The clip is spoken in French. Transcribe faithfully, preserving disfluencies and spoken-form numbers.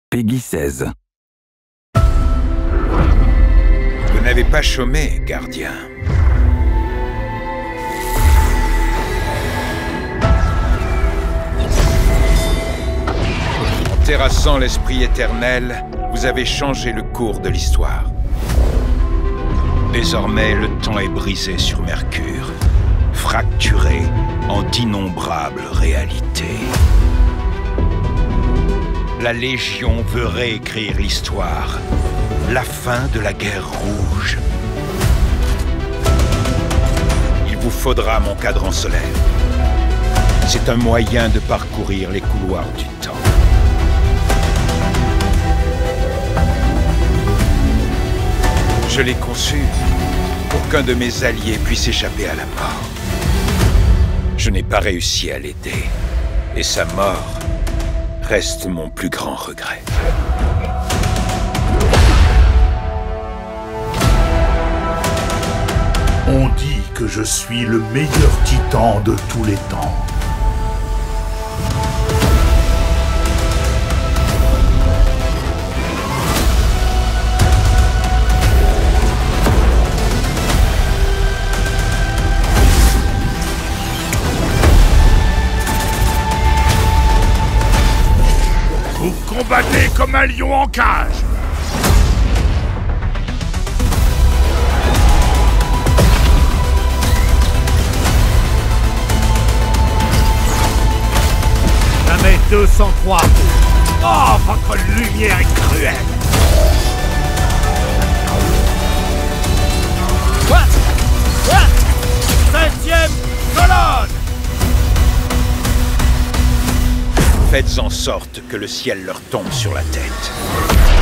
Peggy seize. Vous n'avez pas chômé, gardien. En terrassant l'esprit éternel, vous avez changé le cours de l'histoire. Désormais, le temps est brisé sur Mercure, fracturé en d'innombrables réalités. La Légion veut réécrire l'histoire. La fin de la guerre rouge. Il vous faudra mon cadran solaire. C'est un moyen de parcourir les couloirs du temps. Je l'ai conçu pour qu'un de mes alliés puisse échapper à la mort. Je n'ai pas réussi à l'aider, et sa mort reste mon plus grand regret. On dit que je suis le meilleur titan de tous les temps. Vous combattez comme un lion en cage. deux cent trois. Oh, votre lumière est cruelle. Quoi? Quoi? Septième colonne. Faites en sorte que le ciel leur tombe sur la tête.